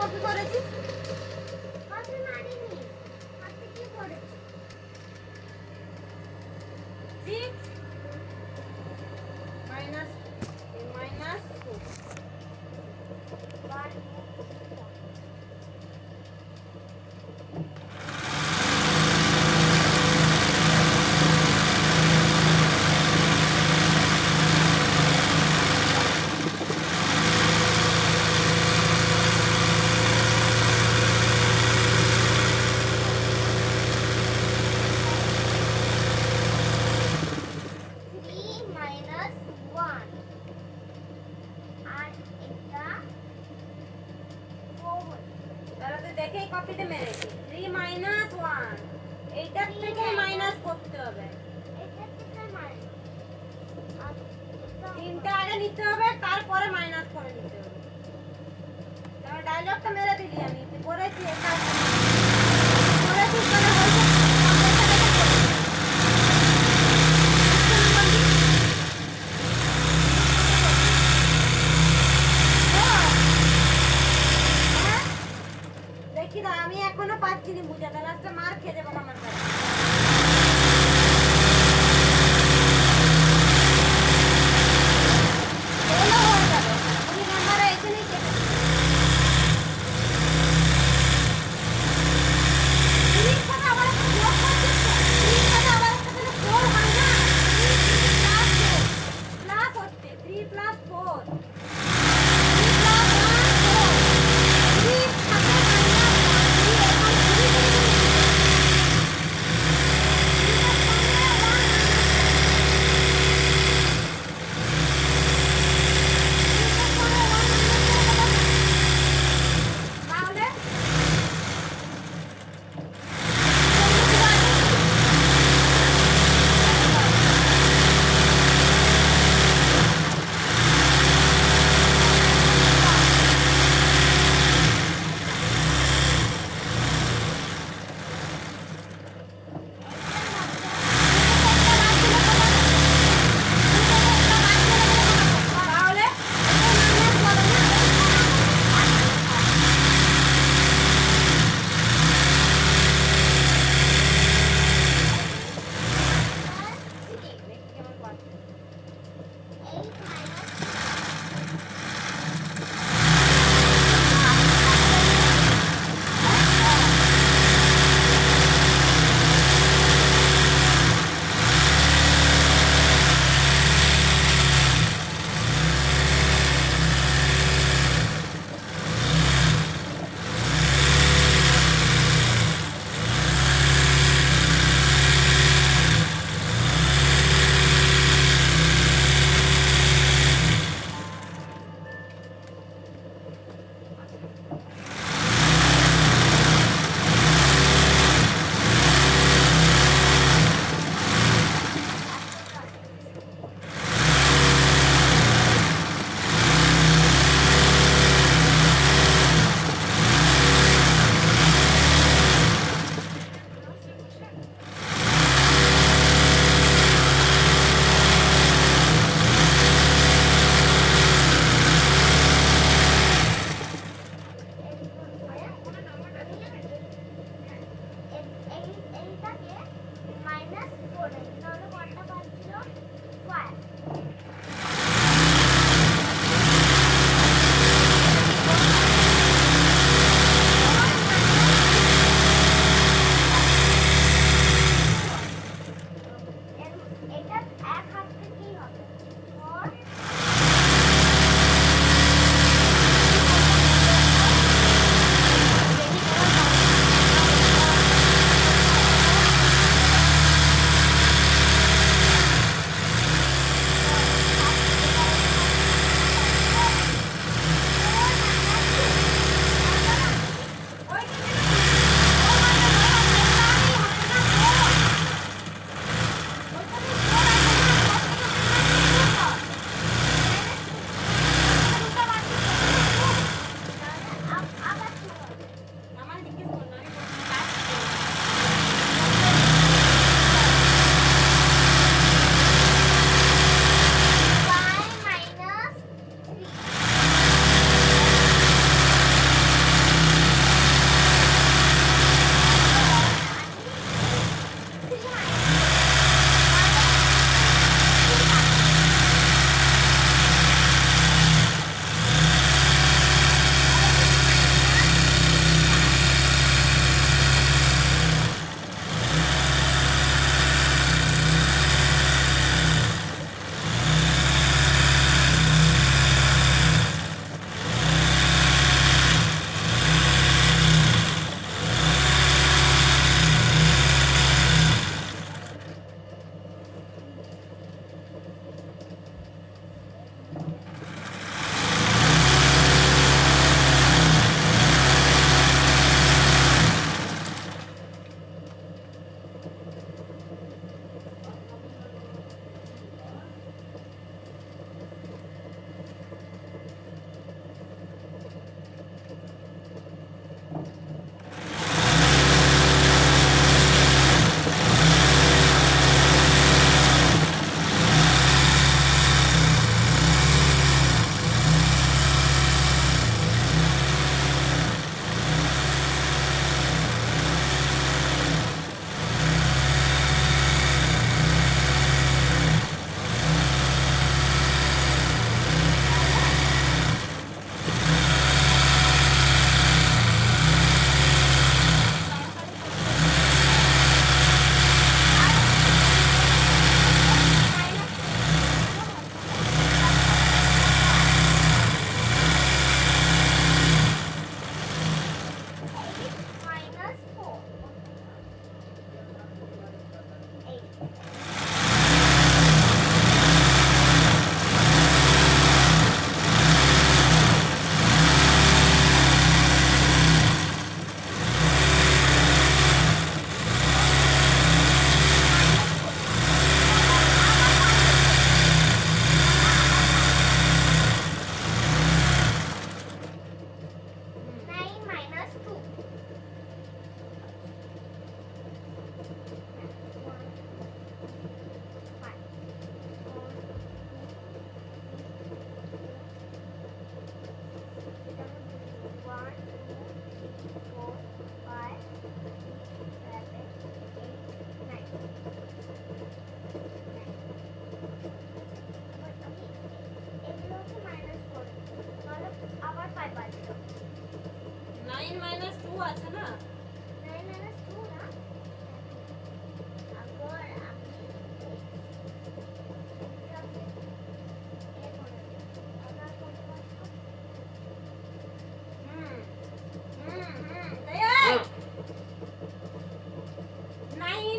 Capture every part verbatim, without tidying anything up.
Copy করেছিস? Copy মারিনি, copy কি করেছি? Six minus minus two one দেখেই কপিতে মেরেছি থ্রি মাইনাস ওয়ান এইটার থেকে মাইনাস করতে হবে তিনটা আগে নিতে হবে তারপরে মাইনাস করে নিতে হবে তাহলে ডায়লগটা মেরে দিলি আমি করেছি এটা করেছি করে হয়েছে আমি এখনো পাচ্ছি না বুঝাতে লাস্টে মার খেয়ে যাবো আমার কাছে আছে না? nine minus two না? আগর আমি এটাকে এ করে দিই। আবার কত বছর? হুম হুম হুম এই nine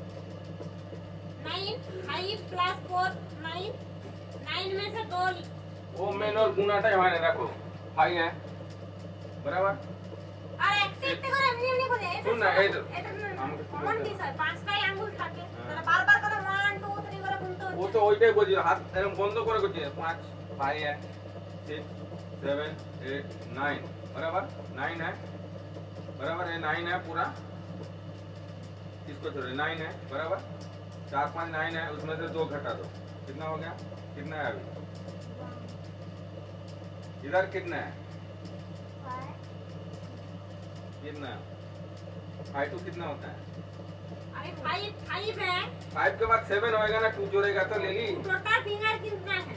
nine five plus four nine nine में से दो वो मेन और गुणाटाই হয় না দেখো ফাইভ है बराबर আর একটা একটা করে এমনি এমনি করে এটা শুন না, এই তো, এটা আমাকে শুনতে কমন দাও। কি স্যার পাঁচটাই আঙ্গুল থাকে হ্যাঁ। তাহলে বারবার করে one two three করে গুনতে वो হচ্ছে तो ওইটাই বলছি হাত এরকম বন্ধ করে করছি पाँच फाइव है सिक्स सेवन एट नाइन बराबर नाइन है बराबर ये नाइन है पूरा इसको छोड़िए नाइन है बराबर चार पाँच नाइन है उसमें से दो घटा दो कितना हो गया कितना है अभी इधर कितना है five कितना है फाइव टू कितना होता है अरे फाइव फाइव है फाइव के बाद सेवन होएगा ना टू जोड़ेगा तो ले ली टोटल फिंगर कितना है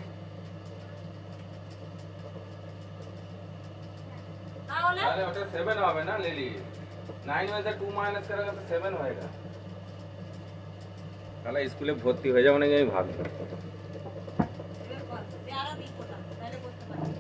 তাহলে তাহলে ওটা সেভেন হবে না ले ली नाइन में से टू माइनस करेगा तो सेवन होएगा তাহলে স্কুলে ভর্তি হয়ে যাবো নাকি আমি ভাবছি বের কর তেরো দিই কোটা তাহলে করতে পারবি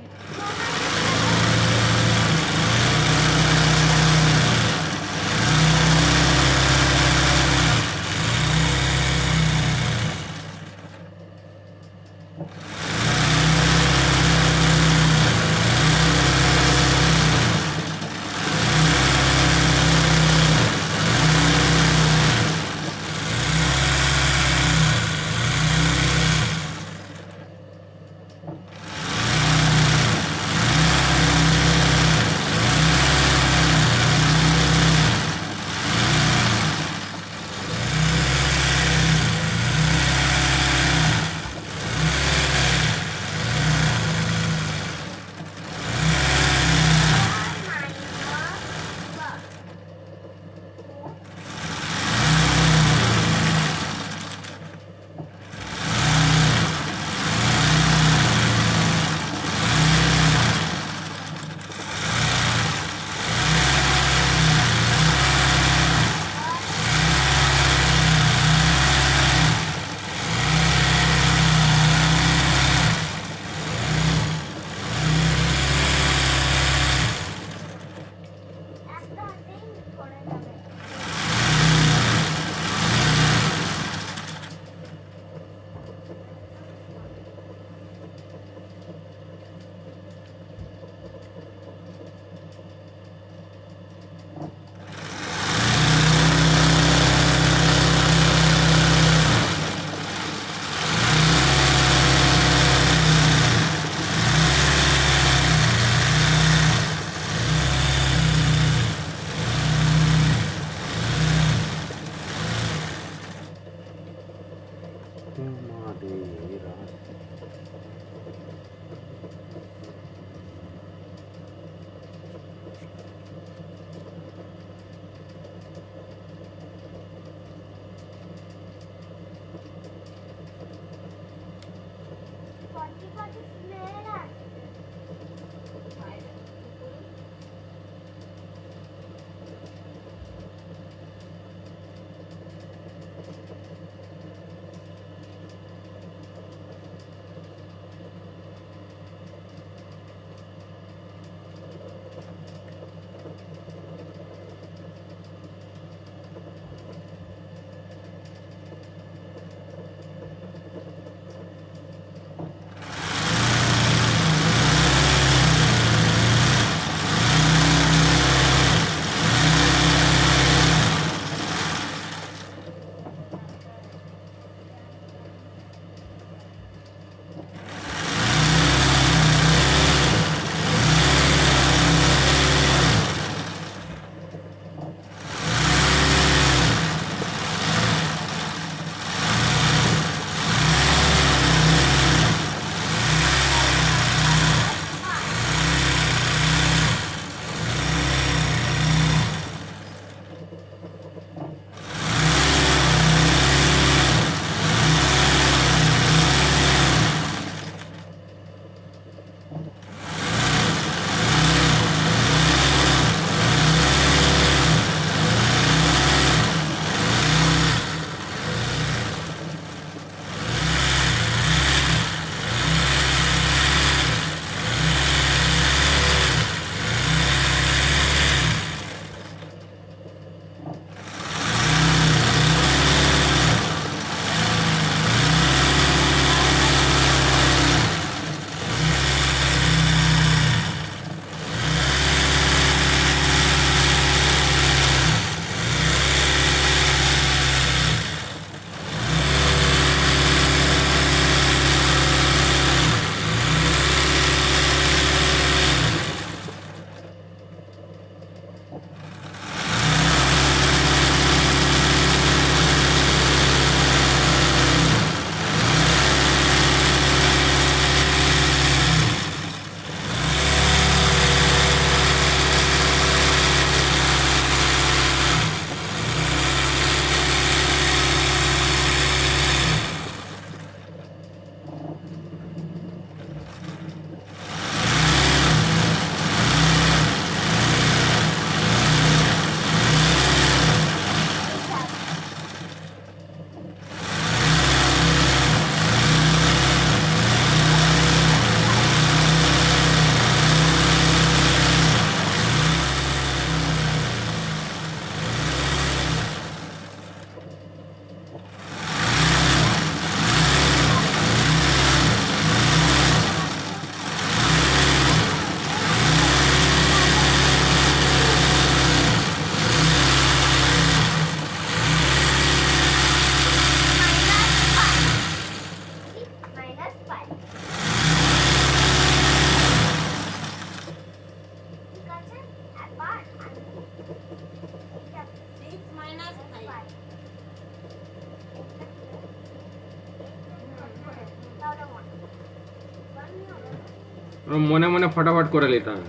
মনে মনে ফটাফট করে নিতে হবে।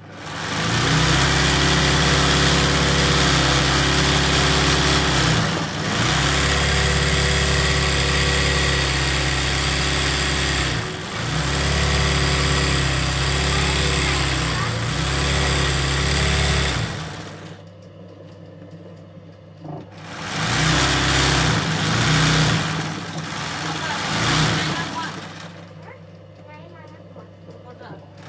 nine minus one. ওটা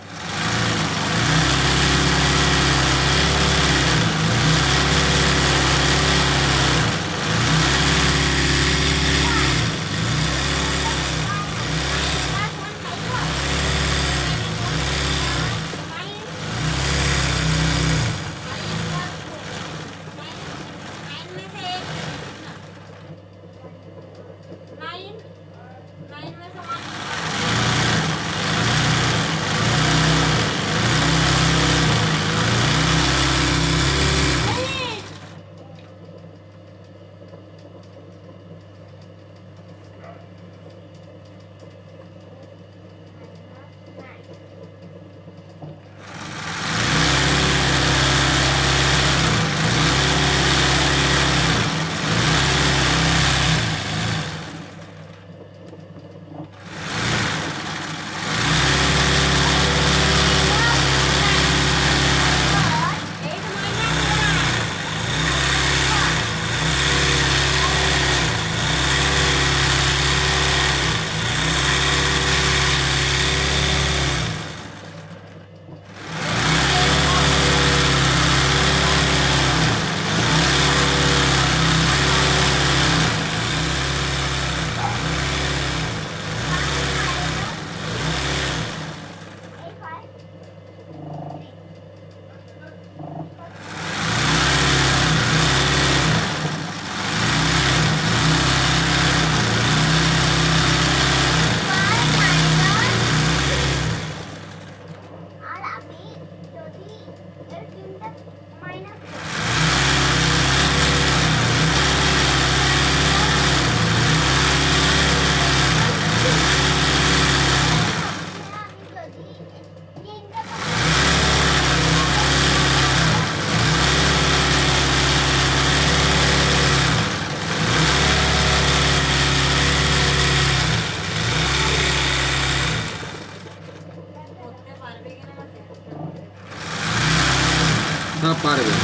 সব পারবে।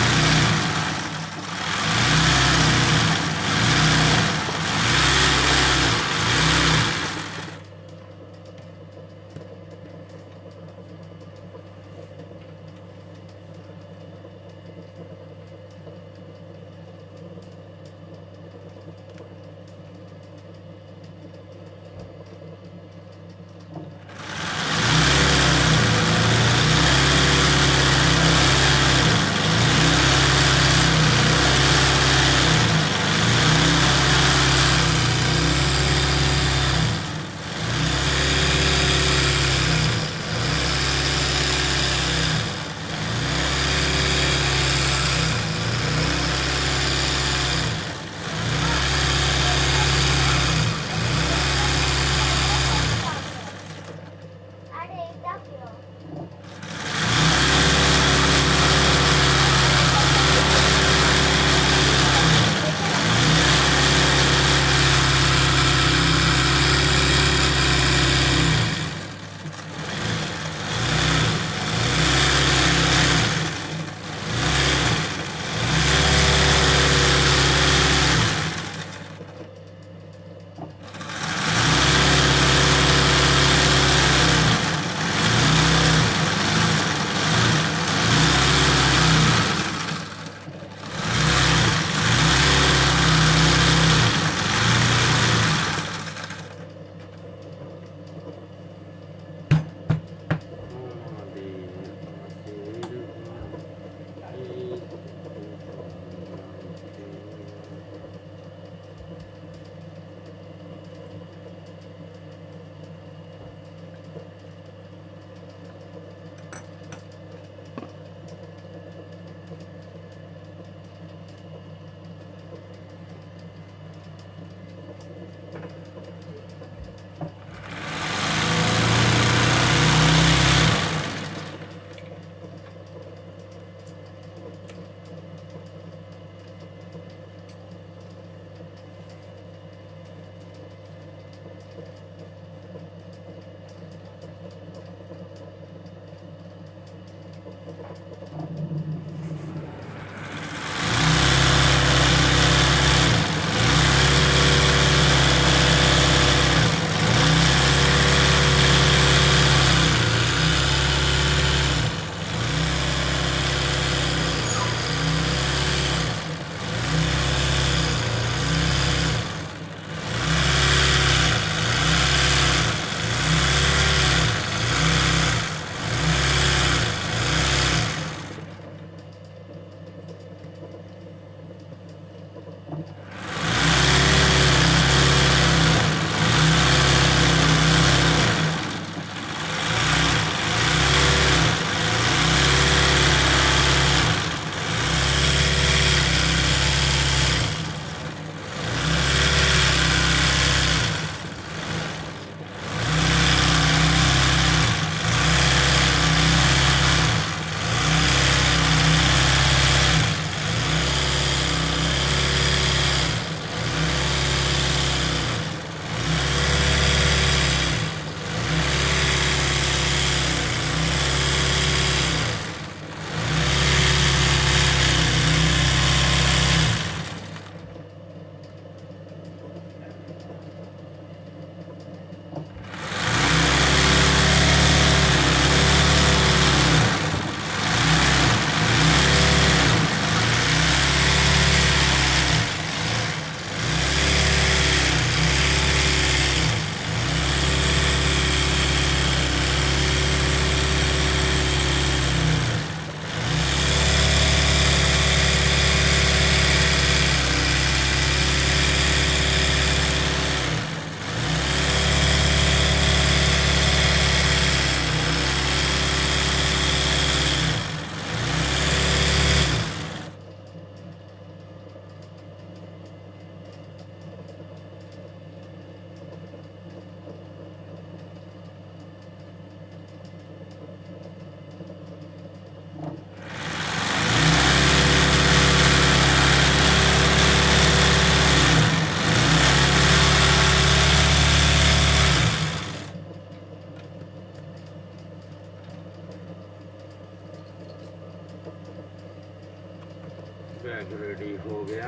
बैग रेडी हो गया।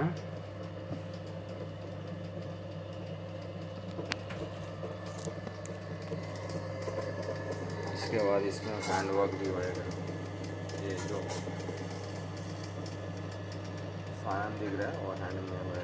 इसके बाद इसमें हैंड वर्क भी होएगा। ये जो सामान दिख रहा है वो हैंड में होएगा।